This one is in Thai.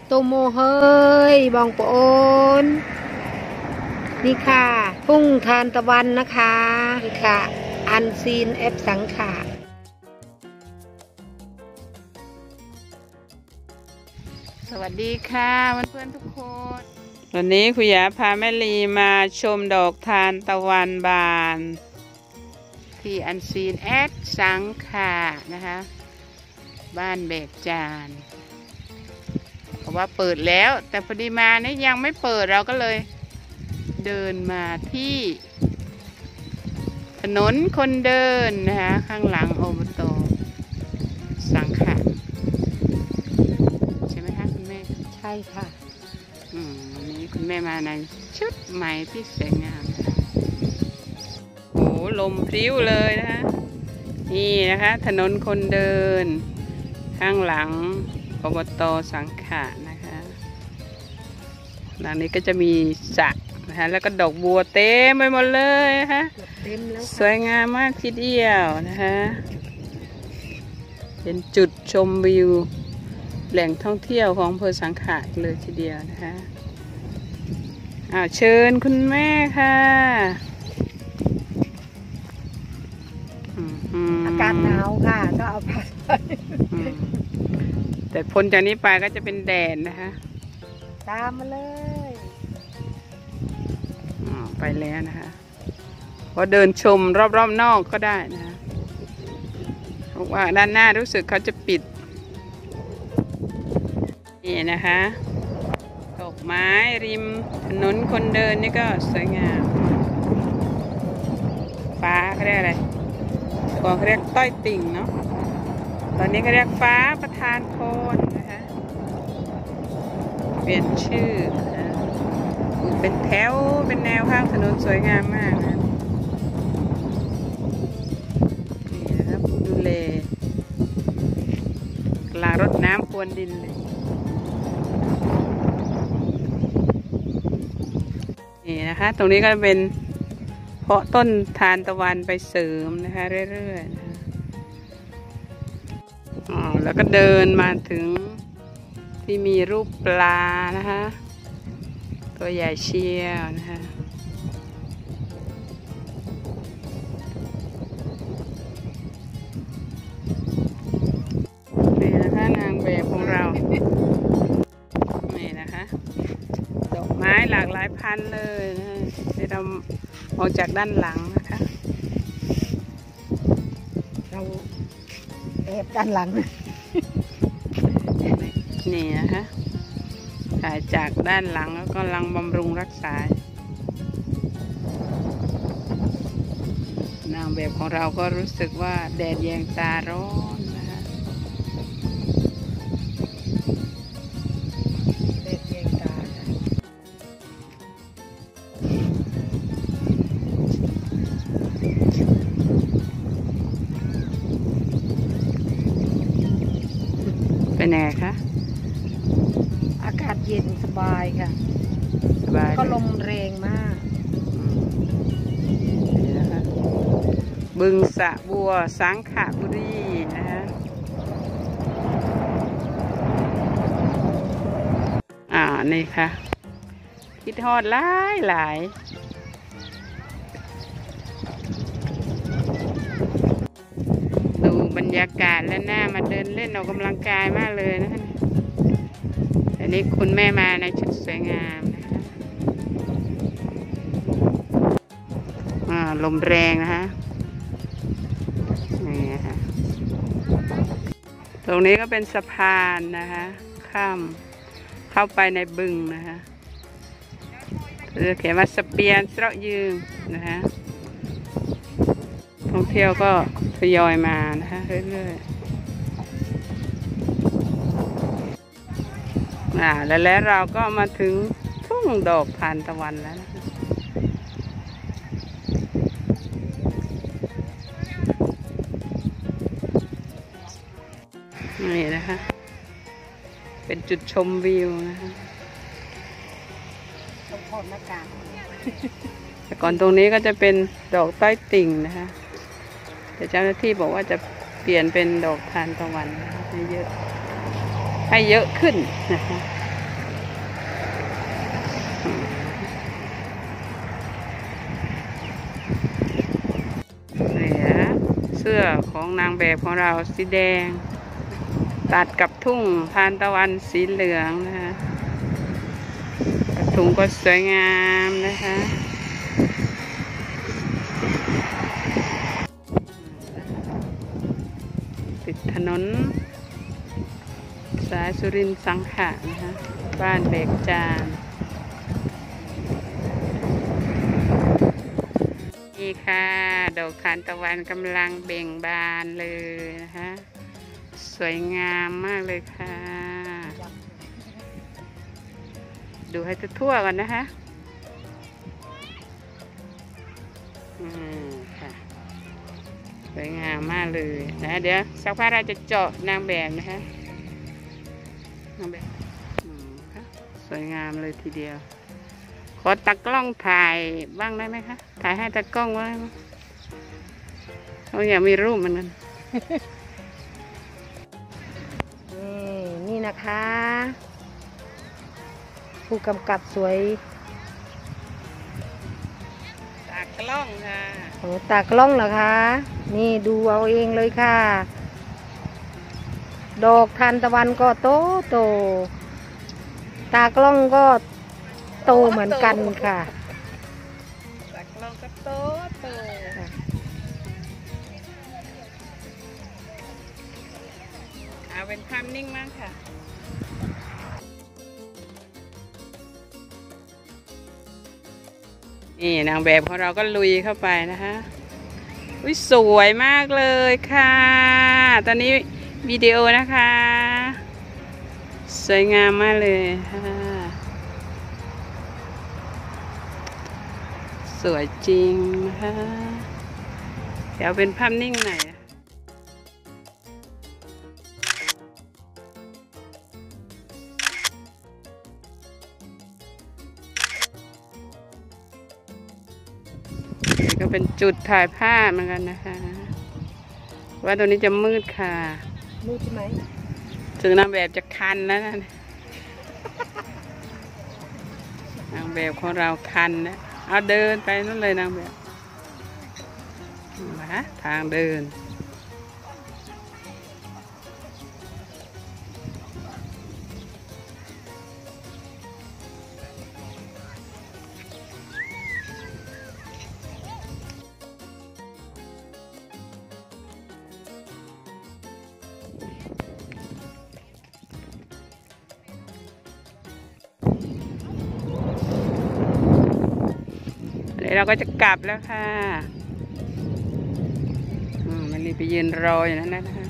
โตโมเฮยบองโปนนี่ค่ะทุ่งทานตะวันนะคะนี่ค่ะอันซีนเอฟสังค่ะสวัสดีค่ะเพื่อนๆทุกคนวันนี้คุยาพาแม่ลีมาชมดอกทานตะวันบานที่อันซีนเอฟสังค่ะนะคะบ้านเบกจานเพราะว่าเปิดแล้วแต่พอดีมานี่ยังไม่เปิดเราก็เลยเดินมาที่ถนนคนเดินนะคะข้างหลังอบต.สังขะใช่ไหมคะคุณแม่ใช่ค่ะวันนี้คุณแม่มาในชุดใหม่ที่สวยงามโอ้ลมพริ้วเลยนะคะนี่นะคะถนนคนเดินข้างหลังอบต.สังขะนะคะหลังนี้ก็จะมีสระนะคะแล้วก็ดอกบัวเต็มไปหมดเลยนะคะสวยงามมากทีเดียวนะคะเป็นจุดชมวิวแหล่งท่องเที่ยวของอำเภอสังขะเลยทีเดียวนะคะเชิญคุณแม่ค่ะอากาศหนาวค่ะก็เอาผ้าไปแต่พ้นจากนี้ไปก็จะเป็นแดดนะคะตามมาเลยไปแล้วนะคะพอเดินชมรอบๆนอกก็ได้นะคะเพราะว่าด้านหน้ารู้สึกเขาจะปิดนี่นะคะดอกไม้ริมถนนคนเดินนี่ก็สวยงามฟ้าเขาเรียกอะไรก่อนเขาเรียกต้อยติ่งเนาะตอนนี้เขาเรียกฟ้าประทานพรนะคะเปลี่ยนชื่อนะเป็นแถวเป็นแนวข้างถนนสวยงามมากนะนี่นะครับดูเลกลางรดน้ำพรวนดินเลยนี่นะคะตรงนี้ก็เป็นเพาะต้นทานตะวันไปเสริมนะคะเรื่อยๆนะแล้วก็เดินมาถึงที่มีรูปปลานะคะตัวใหญ่เชียวนะคะนี่นะคะนางแบบของเรานี่นะคะดอกไม้หลากหลายพันเลยนะที่เรามองจากด้านหลังนะคะเราแอบด้านหลังนี่นะคะถ่ายจากด้านหลังแล้วก็กำลังบำรุงรักษานางแบบของเราก็รู้สึกว่าแดดแยงตาร้อนนะคะแดดแยงตาเป็นไงคะอากาศเย็นสบายค่ะสบายก็ลมแรงมากนี่นะคะบึงสะบัวสังขบุรีนะคะนี่ค่ะคิดฮอดหลายดูบรรยากาศและหน้ามาเดินเล่นออกกำลังกายมากเลยนะคะอันนี้คุณแม่มาในชุดสวยงามนะคะลมแรงนะคะนี่ค่ะตรงนี้ก็เป็นสะพานนะคะข้ามเข้าไปในบึงนะคะเขียนว่าสเปียนเสาะยืงนะคะท่องเที่ยวก็ทยอยมานะคะเรื่อยๆแล้วเราก็มาถึงทุ่งดอกทานตะวันแล้วนะคะนี่นะคะเป็นจุดชมวิวนะคะต้องถอดหน้ากากแต่ก่อนตรงนี้ก็จะเป็นดอกต้อยติ่งนะคะแต่เจ้าหน้าที่บอกว่าจะเปลี่ยนเป็นดอกทานตะวันให้เยอะขึ้นนะคะางแบบของเราสีแดงตัดกับทุ่งทานตะวันสีเหลืองนะคะทุ่งก็สวยงามนะคะติดถนนสายสุรินทร์สังขะนะคะบ้านเบกจานนี่ค่ะดอกทานตะวันกำลังเบ่งบานเลยนะคะสวยงามมากเลยค่ะดูให้ทั่วๆกันนะคะค่ะสวยงามมากเลยนะเดี๋ยวสักพักเราจะเจาะนางแบบนะคะนางแบบสวยงามเลยทีเดียวขอตากล้องถ่ายบ้างได้ไหมคะถ่ายให้ตากล้องไว้เขาอยากมีรูปเหมือนกันนี่นะคะ ผู้กำกับสวยตากล้องค่ะโอ้ตากล้องเหรอคะนี่ดูเอาเองเลยค่ะ ดอกทานตะวันก็โตตากล้องก็โตเหมือนกันค่ะตากล้องก็โตเอาเป็นภาพนิ่งมากค่ะนี่นางแบบของเราก็ลุยเข้าไปนะคะอุ๊ยสวยมากเลยค่ะตอนนี้วิดีโอนะคะสวยงามมากเลยค่ะสวยจริงค่ะเดี๋ยวเป็นภาพนิ่งหน่อยก็เป็นจุดถ่ายภาพเหมือนกันนะคะว่าตัวนี้จะมืดค่ะมืดใช่ไหมถึงนางแบบจะคันแล้วนะนางแบบของเราคันนะเอาเดินไปนั่นเลยนางแบบมาทางเดินเราก็จะกลับแล้วค่ะมันรีบไปยืนรออย่างนั้นนะคะ